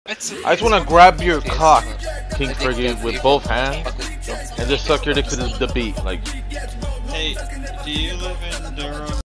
I just want to grab your cock, King Friggy, with both hands and just suck your dick to the beat, like. Hey, do you live in Durham?